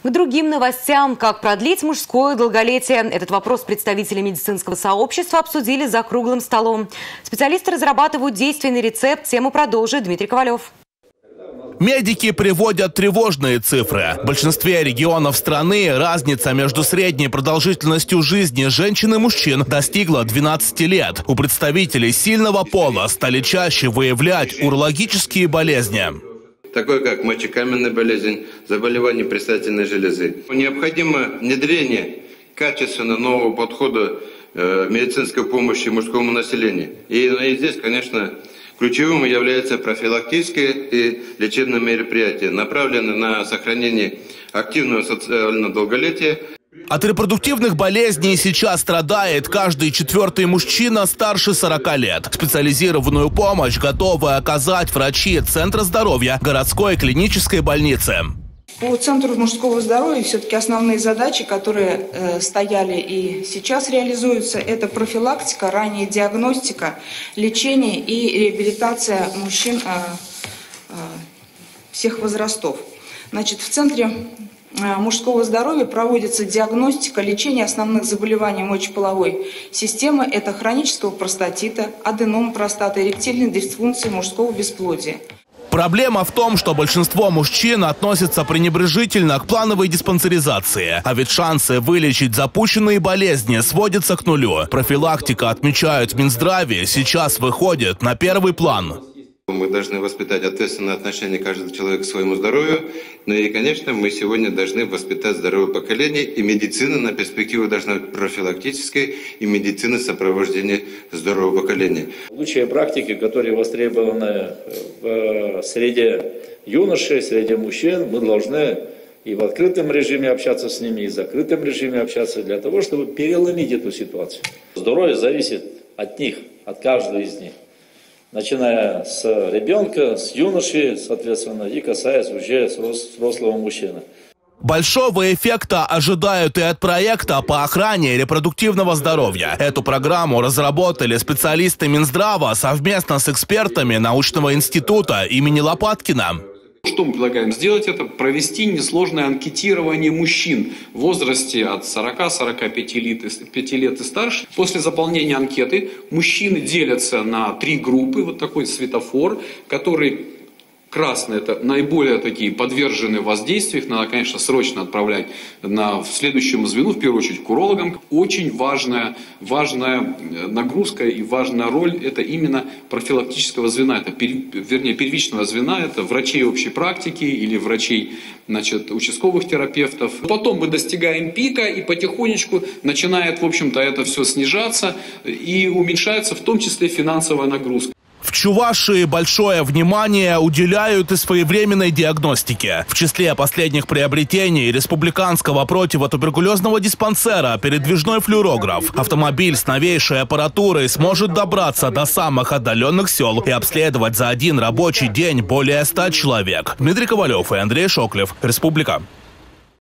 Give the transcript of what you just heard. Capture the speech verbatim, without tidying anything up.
К другим новостям. Как продлить мужское долголетие? Этот вопрос представители медицинского сообщества обсудили за круглым столом. Специалисты разрабатывают действенный рецепт. Тему продолжит Дмитрий Ковалев. Медики приводят тревожные цифры. В большинстве регионов страны разница между средней продолжительностью жизни женщин и мужчин достигла двенадцати лет. У представителей сильного пола стали чаще выявлять урологические болезни, такое как мочекаменная болезнь, заболевания предстательной железы. Необходимо внедрение качественно нового подхода э, медицинской помощи мужскому населению. И, и здесь, конечно, ключевым является профилактическое и лечебное мероприятие, направленное на сохранение активного социального долголетия. От репродуктивных болезней сейчас страдает каждый четвертый мужчина старше сорока лет. Специализированную помощь готовы оказать врачи Центра здоровья городской клинической больницы. По Центру мужского здоровья все-таки основные задачи, которые э, стояли и сейчас реализуются, это профилактика, ранняя диагностика, лечение и реабилитация мужчин э, э, всех возрастов. Значит, в Центре мужского здоровья проводится диагностика, лечение основных заболеваний мочеполовой системы. Это хронического простатита, аденома простаты, эректильной дисфункции мужского бесплодия. Проблема в том, что большинство мужчин относятся пренебрежительно к плановой диспансеризации. А ведь шансы вылечить запущенные болезни сводятся к нулю. Профилактика, отмечают в Минздраве, сейчас выходит на первый план. Мы должны воспитать ответственное отношение каждого человека к своему здоровью. Ну и, конечно, мы сегодня должны воспитать здоровое поколение. И медицина на перспективу должна быть профилактической, и медицина сопровождения здорового поколения. Лучшие практики, которые востребованы в среде юношей, среди мужчин, мы должны и в открытом режиме общаться с ними, и в закрытом режиме общаться, для того, чтобы переломить эту ситуацию. Здоровье зависит от них, от каждого из них. Начиная с ребенка, с юноши, соответственно, и касаясь уже взрослого мужчины. Большого эффекта ожидают и от проекта по охране репродуктивного здоровья. Эту программу разработали специалисты Минздрава совместно с экспертами научного института имени Лопаткина. Что мы предлагаем сделать? Это провести несложное анкетирование мужчин в возрасте от сорока — сорока пяти лет и старше. После заполнения анкеты мужчины делятся на три группы, вот такой светофор, который... Красные – это наиболее такие подверженные воздействию. Их надо, конечно, срочно отправлять на, в следующему звену, в первую очередь к урологам. Очень важная, важная нагрузка и важная роль – это именно профилактического звена, это, вернее, первичного звена, это врачей общей практики или врачей, значит, участковых терапевтов. Потом мы достигаем пика, и потихонечку начинает, в общем-то, это все снижаться, и уменьшается в том числе финансовая нагрузка. В Чувашии большое внимание уделяют и своевременной диагностике. В числе последних приобретений республиканского противотуберкулезного диспансера передвижной флюорограф. Автомобиль с новейшей аппаратурой сможет добраться до самых отдаленных сел и обследовать за один рабочий день более ста человек. Дмитрий Ковалев и Андрей Шоклев. Республика.